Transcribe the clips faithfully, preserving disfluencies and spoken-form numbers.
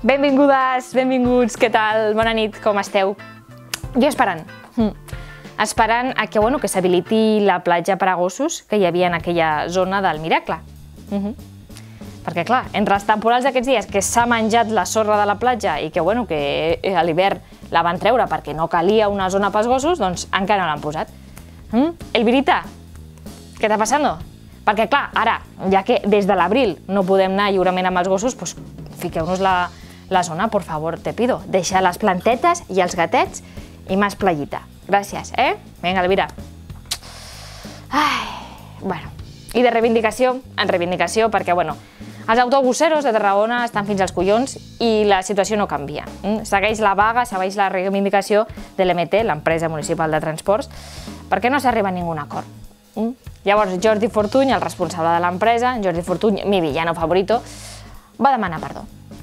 Benvingudes, benvinguts, què tal? Bona nit, com esteu? Jo esperant, mm. esperant a que, bueno, que s'habiliti la platja per a gossos que hi havia en aquella zona del Miracle. Mm -hmm. Perquè, clar, entre els temporals d'aquests dies que s'ha menjat la sorra de la platja i que, bueno, que a l'hivern la van treure perquè no calia una zona pels gossos, doncs encara no l'han posat. Mm? Elvirita, què està passant? Perquè, clar, ara, ja que des de l'abril no podem anar lliurement amb els gossos, doncs fiqueu-nos la, la zona, por favor, te pido. Deixa les plantetes i els gatets i més playita. Gràcies, eh? Vinga, Elvira. Ai, bueno, i de reivindicació en reivindicació, perquè, bueno, els autobuseros de Tarragona estan fins als collons i la situació no canvia. Segueix la vaga, segueix la reivindicació de l'E M T, l'empresa municipal de transports, perquè no s'arriba a ningú acord. Llavors, Jordi Fortuny, el responsable de l'empresa, Jordi Fortuny, mi villano favorito, va demanar perdó.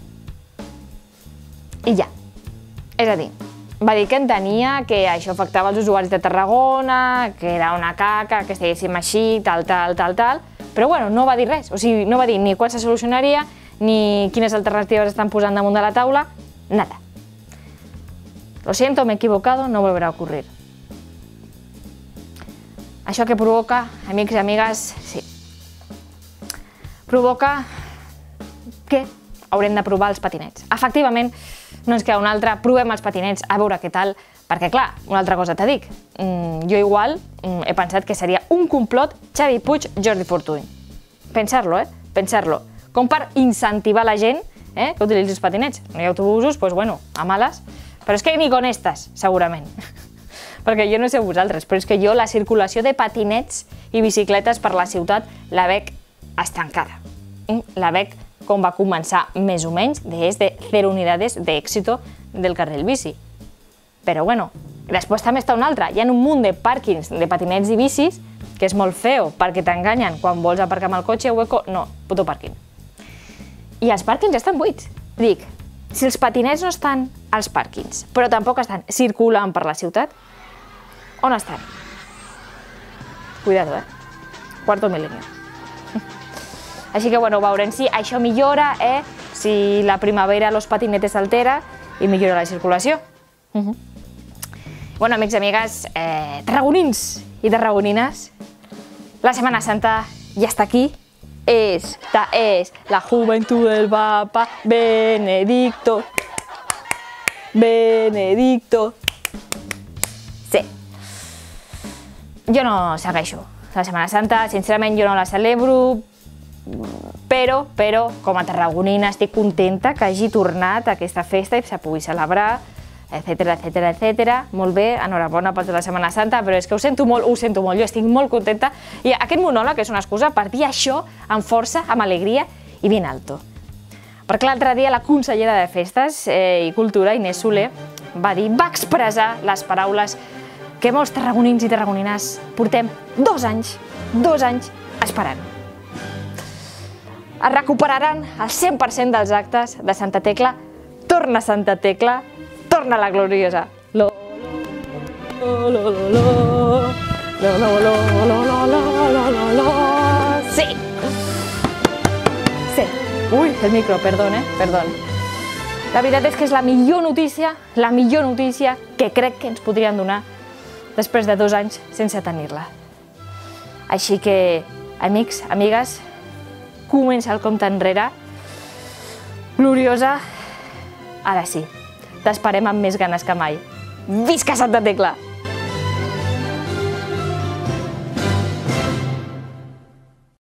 I ja. És a dir, va dir que entenia que això afectava els usuaris de Tarragona, que era una caca, que estiguéssim així, tal, tal, tal, tal, però bueno, no va dir res. O sigui, no va dir ni quan se solucionaria, ni quines alternatives estan posant damunt de la taula, nada. Lo siento, me he equivocado, no volverá a ocurrir. Això que provoca, amics i amigues, sí. Provoca que haurem de provar els patinets. Efectivament, no ens queda una altra, provem els patinets a veure què tal, perquè clar, una altra cosa te dic, jo igual he pensat que seria un complot Xavi Puig, Jordi Fortuny. Pensar-lo, eh? Pensar-lo. Com per incentivar la gent que utilitzi els patinets. No hi ha autobusos, doncs bueno, a males, però és que ni con estas, segurament. Perquè jo no sé vosaltres, però és que jo la circulació de patinets i bicicletes per la ciutat la veig estancada. La veig com va començar més o menys des de cero unidades d'èxito del carril bici. Però bueno, després també està una altra. Hi ha un munt de pàrquings de patinets i bicis que és molt feo perquè t'enganyen quan vols aparcar amb el cotxe hueco. No, puto pàrquing. I els pàrquings estan buits. Dic, si els patinets no estan als pàrquings, però tampoc estan circulant per la ciutat, on estan? Cuidado, eh? Cuarto milenio. Així que, bueno, veurem si això millora, eh? Si la primavera los patinetes s'altera i millora la circulació. Bueno, amics i amigues, tarragonins i tarragonines, la Setmana Santa ja està aquí. Esta es la juventud del Papa Benedicto. Benedicto. Sí. Jo no segueixo la Setmana Santa, sincerament jo no la celebro, però, però, com a tarragonina estic contenta que hagi tornat aquesta festa i se pugui celebrar, etcètera, etcètera, etcètera. Molt bé, enhorabona per la Setmana Santa, però és que ho sento molt, ho sento molt, jo estic molt contenta. I aquest monòleg és una excusa per dir això amb força, amb alegria i ben alto. Perquè l'altre dia la consellera de Festes i Cultura, Inés Soler, va dir, va expressar les paraules que molts tarragonins i tarragonines portem dos anys, dos anys esperant. Es recuperaran el cent per cent dels actes de Santa Tecla. Torna Santa Tecla, torna la gloriosa. Lo, lo, lo, lo, lo, lo, lo, lo, lo, lo, lo, lo, sí! Sí. Ui, el micro, perdó, eh? Perdó. La veritat és que és la millor notícia, la millor notícia que crec que ens podrien donar després de dos anys sense tenir-la. Així que, amics, amigues, comença el compte enrere. Gloriosa, ara sí, t'esperem amb més ganes que mai. Visca Santa Tecla!